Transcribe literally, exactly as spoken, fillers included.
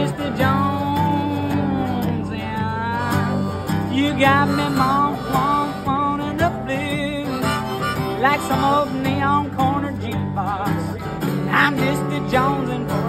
Mister Jones, yeah. You got me mom, mom, mom in the blues, like some old neon corner jukebox. I'm Mister Jones and